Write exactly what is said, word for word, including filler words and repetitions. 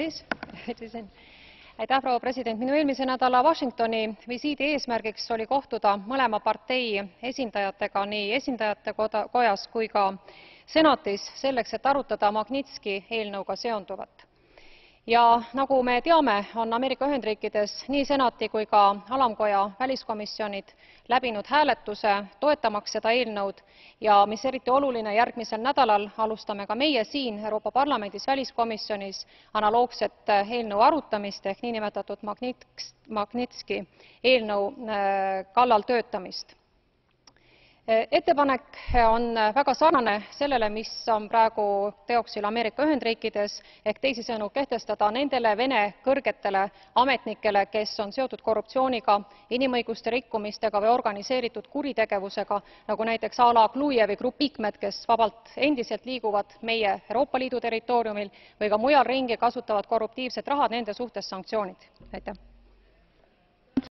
Aitäh, proua president. Minu eelmise nädala Washingtoni visiidi eesmärgiks oli kohtuda mõlema partei esindajatega nii esindajate kojas kui ka senatis selleks, et arutada Magnitski eelnõuga seonduvat. Ja nagu me teame, on Ameerika Ühendriikides nii senati kui ka alamkoja väliskomisjonid läbinud hääletuse toetamaks seda eelnõud ja mis eriti oluline, järgmisel nädalal alustame ka meie siin Euroopa Parlamendis väliskomisjonis analoogset eelnõu arutamist ehk niinimetatud Magnitski eelnõu kallal töötamist. Ettepanek on väga sarnane sellele, mis on praegu teoksil Ameerika Ühendriikides ehk teisisõnu kehtestada nendele Vene kõrgetele ametnikele, kes on seotud korruptsiooniga, inimõiguste rikkumistega või organiseeritud kuritegevusega, nagu näiteks a la Klujevi grupi liikmed, kes vabalt endiselt liiguvad meie Euroopa Liidu territooriumil või ka mujal ringi kasutavad korruptiivset raha, nende suhtes sanktsioonid. Aitäh!